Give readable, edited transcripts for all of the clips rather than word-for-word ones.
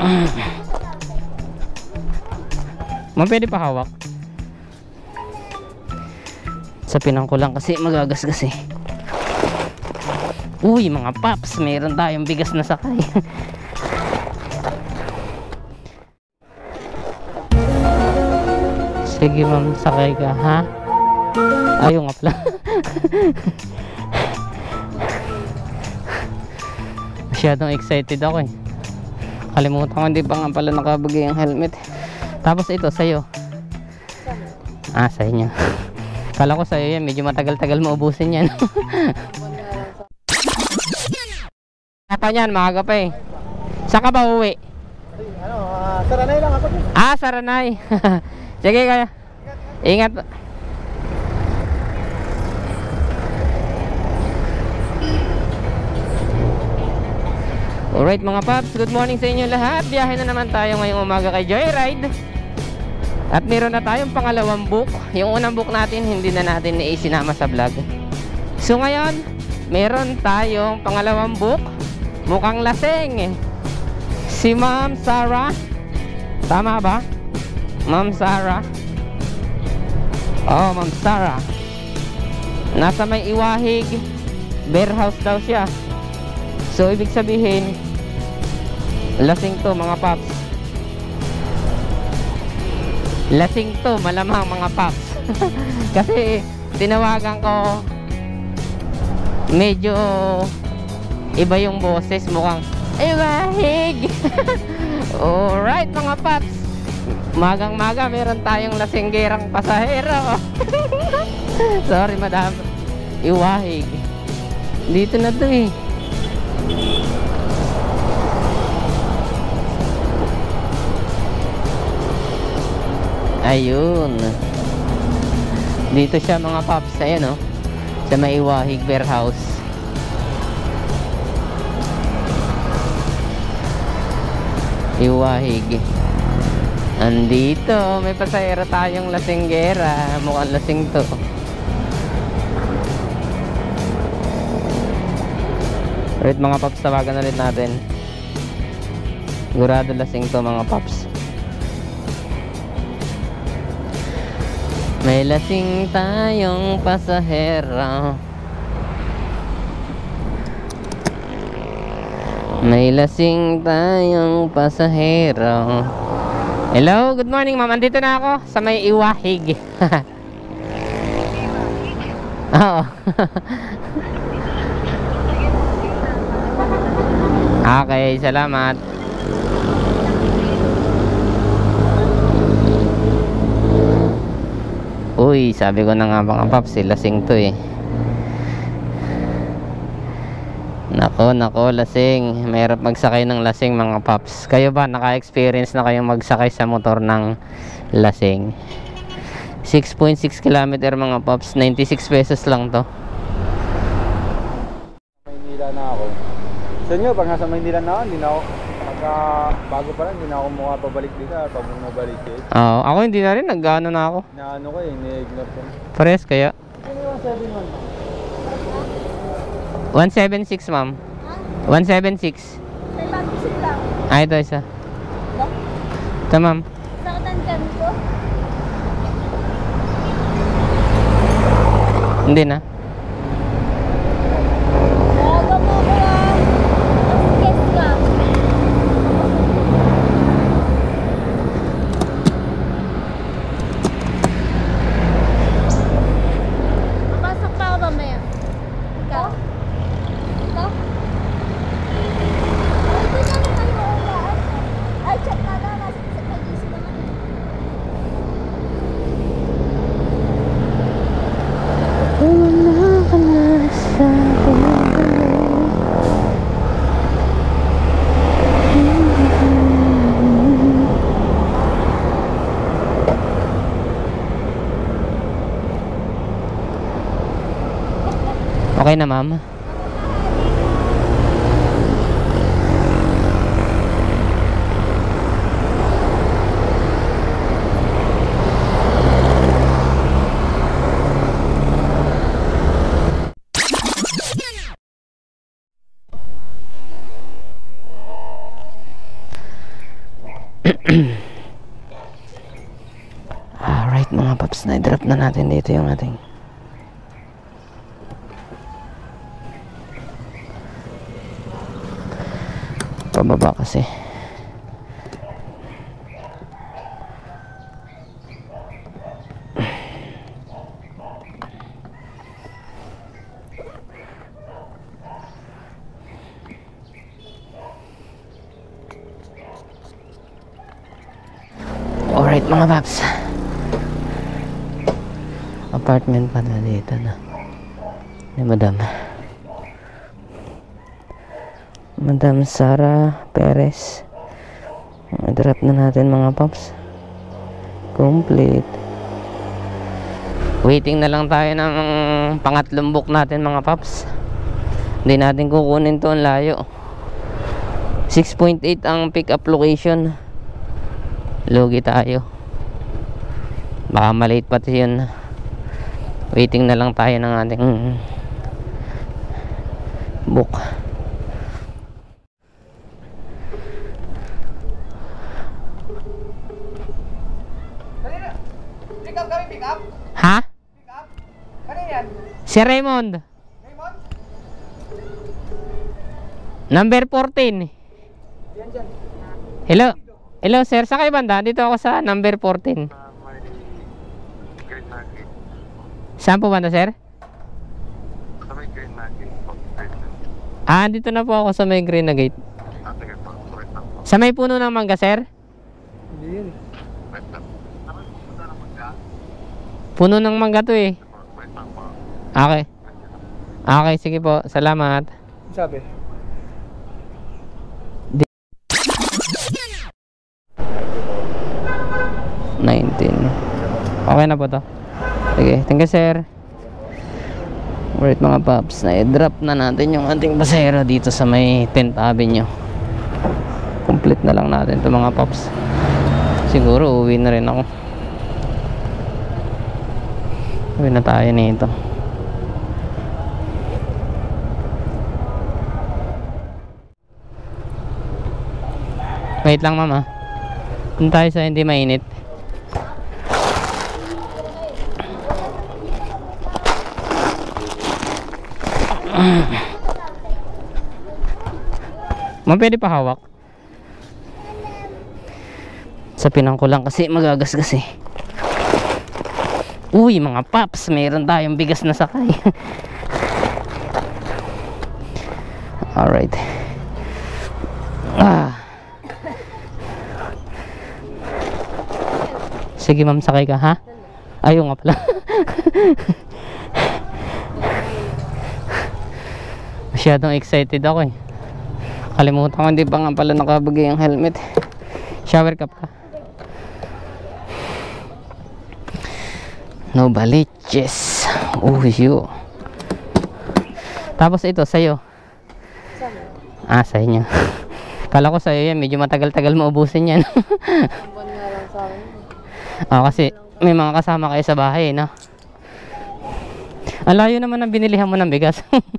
Ma'am, pwede pa hawak? Sa pinang ko lang kasi magagasgas eh. Uy, mga paps, meron tayong bigas na sakay. Sige ma'am, sakay ka, ha? Ayaw nga pala. Masyadong excited ako eh. Kalimutan ko, hindi pa nga pala nakabagay ang helmet. Tapos ito, sa'yo. Ah, sa inyo. Kala ko sa'yo yan, medyo matagal-tagal maubusin yan. Apa yan, maaga pa eh. Saan ka ba uwi? Saranay lang ako. Ah, Saranay. Sige kaya. Ingat. Alright mga paps, good morning sa inyo lahat. Biyahe na naman tayo ngayong umaga kay Joyride. At meron na tayong pangalawang book. Yung unang book natin, hindi na natin isinama sa vlog. So ngayon, meron tayong pangalawang book. Mukhang lasing. Si Ma'am Sarah. Tama ba? Ma'am Sarah. Oh, Ma'am Sarah. Nasa may Iwahig bear house daw siya. So ibig sabihin, lasing to mga paps. Lasing to, malamang mga paps. Kasi tinawagan ko, medyo iba yung boses, mukhang Iwahig. Alright mga paps, magang maga meron tayong lasinggerang pasahero. Sorry madam. Iwahig, dito na to eh. Ayun, dito siya mga paps. Ayan o, sa may Iwahig bear house. Iwahig. Andito, may pasahero tayong lasinggera. Mukhang lasing to. Alright mga paps, tawagan ulit natin. Sigurado lasing to mga paps. May lasing tayong pasahero. May lasing tayong pasahero. Hello, good morning ma'am. Andito na ako sa may Iwahig. Oo. Okay, salamat. Uy, sabi ko na nga mga paps, lasing to eh. Nako, lasing. Mahirap magsakay ng lasing mga paps. Kayo ba, naka-experience na kayong magsakay sa motor ng lasing? 6.6 km mga paps, 96 pesos lang to. Maynila na ako. Sa inyo, pag nasa Maynila na ako, hindi na ako, bago pa lang, hindi na ako makapabalik dito. Pag bumabalik dito. Oo, ako hindi na rin, nag-ano na ako. Naano ko eh, ni-ignore ko. Pares kaya? Ano yung 7-1 mo? 176 ma'am. 176. May pag-isip lang. Ah, ito isa. Ito? Ito ma'am. Sakatan dyan ko. Hindi na. Bago mo ko lang. Guess ka. Papasok pa ako mamaya. Ikaw? Ito? Ay, di na rin kayo maulaan. Ay, chat na lang. Nasa pag-isip naman. Wala ka na sa akin. Okay na ma'am. mga paps, na-drop na natin dito yung ating pababa kasi. Alright mga paps, apartment pa na dito na ni Madam Sara Perez. I-drop na natin mga paps. Complete. Waiting na lang tayo ng pangatlong book natin mga paps. Hindi natin kukunin to, ang layo. 6.8 ang pick up location. Lugi tayo. Baka malate pati yun. Waiting na lang tayo ng ating book. Pick up kami, pick up? Ha? Pick up? Kanina yan? Si Raymond. Raymond? Number 14. Yan dyan. Hello. Hello sir, sa kayo banda? Dito ako sa number 14. Saan po banda sir? Ah, dito na po ako sa may Green na Gate. Sa may puno ng mangga sir? Hindi yun. Puno ng mangga to eh. Okay. Okay, sige po. Salamat. Sabi? Okay na po to. Sige, thank you sir. Alright mga paps, na-drop na natin yung ating pasahero dito sa may 10th Avenue. Complete na lang natin to mga paps. Siguro uwi na rin ako. Uwi na tayo nito. Wait lang mama. Doon tayo sa hindi mainit. Ma'am, pwede pa hawak? Sa pinangko lang kasi magagasgas eh. Uy mga paps, mayroon tayong bigas na sakay. Alright. Sige ma'am, sakay ka ha? Ayaw nga pala. Masyadong excited ako eh. Kalimutan ko, hindi pa nga pala nakabagay ang helmet. Shower cap ka? No baliches. Uyo. Tapos ito sa'yo. Ah, sa inyo. Kala ko sa'yo yan, medyo matagal-tagal maubusin yan. Kasi may mga kasama kayo sa bahay, no? Ang layo naman ang binilihan mo ng bigas.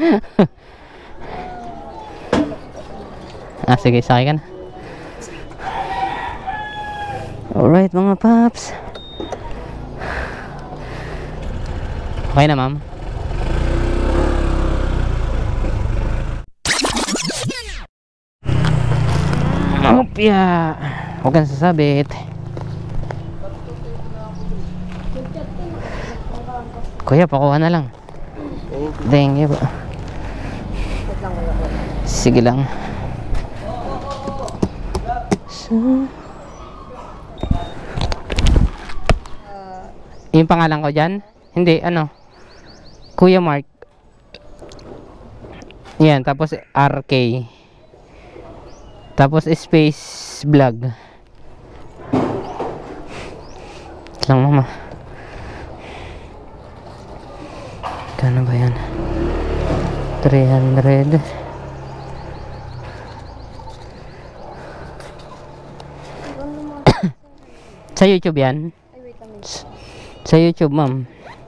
Sige, sakay ka na. Alright mga paps. Okay na ma'am. Opya. Huwag kang sasabit. Kuya, pakuha na lang. Thank you po. Sige lang. Yung pangalan ko dyan? Hindi, ano? Kuya Mark. Yan, tapos RK. Tapos space vlog. Lang mama. Kano ba yan? 300. Sa YouTube yan? Sa YouTube ma'am.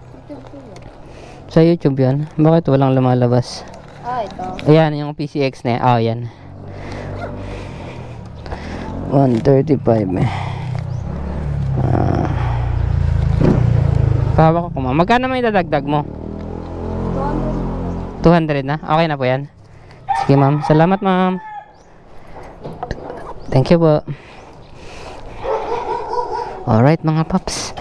Sa YouTube yan? Bakit walang lumalabas? Ito. Ayan, yung PCX na yan. Yan. 135 eh. Pahawak ko ma'am. Magkano may dadagdag mo? 200 na? Okay na po yan. Sige ma'am. Salamat ma'am. Thank you po. Alright mga paps.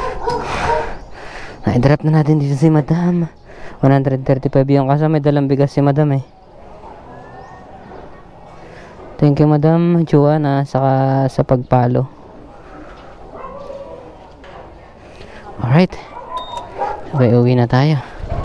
Na-drop na natin dito si madam. 135 yung kaso may dalang bigas si madam eh. Thank you madam Joanna saka sa pagpalo. Alright. Sabay uwi na tayo.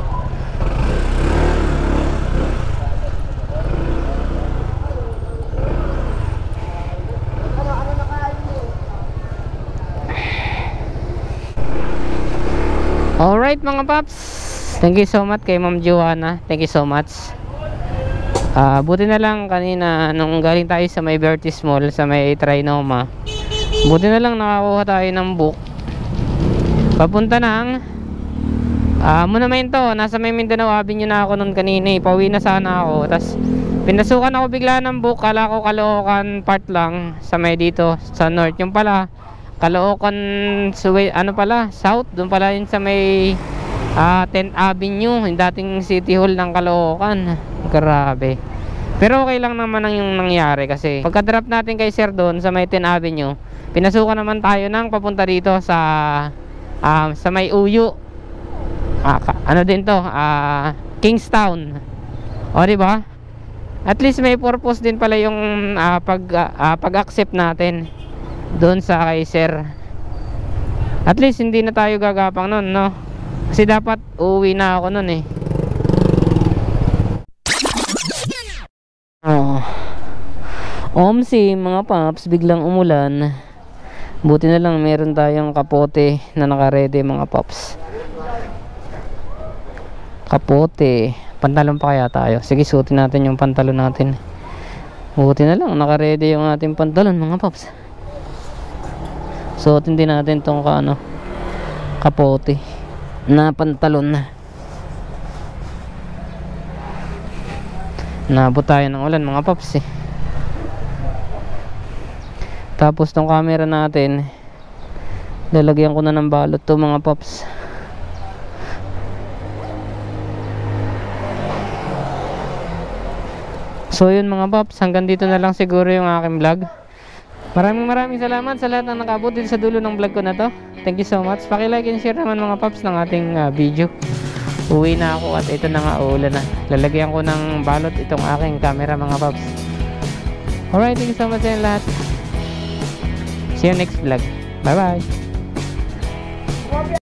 Alright mga paps. Thank you so much kay Ma'am Joanna. Thank you so much. Buti na lang kanina nung galing tayo sa may Vertis Mall sa may Trinoma. Buti na lang nakakuha tayo ng book. Papunta ng Monumento. Nasa may Mindanao Avenue na ako nun kanina. Pauwi na sana ako. Tapos pinasukan ako bigla ng book. Kala ko Caloocan part lang sa may dito sa north. Yung pala Caloocan ano pala south. Doon pala yun sa may 10th Avenue, yung dating City Hall ng Caloocan. Grabe. Pero okay lang naman ang yung nangyari kasi pagka-drop natin kay Sir doon sa may 10th Avenue, pinasukan naman tayo ng papunta dito sa may Uyo. Ano din to? Kingstown. O di ba? At least may purpose din pala yung pag-accept natin doon sa kay Sir. At least hindi na tayo gagapang noon, no? Kasi dapat uuwi na ako nun eh. Omsi mga paps, biglang umulan. Buti na lang meron tayong kapote na nakaredy mga paps. Kapote. Pantalon pa kaya tayo? Sige, suotin natin yung pantalon natin. Buti na lang nakaredy yung ating pantalon mga paps. Suotin din natin tong kapote na pantalon na. Naabot tayo ng ulan mga paps eh. Tapos tong camera natin lalagyan ko na ng balot to mga paps. So yun mga paps, hanggang dito na lang siguro yung aking vlog. Maraming salamat sa lahat ng nakabot dito sa dulo ng vlog ko na to. Thank you so much. Paki-like and share naman mga paps ng ating video. Uwi na ako at ito na nga uulan na. Lalagyan ko ng balot itong aking camera mga paps. Alright, thank you so much sa lahat. See you next vlog. Bye bye.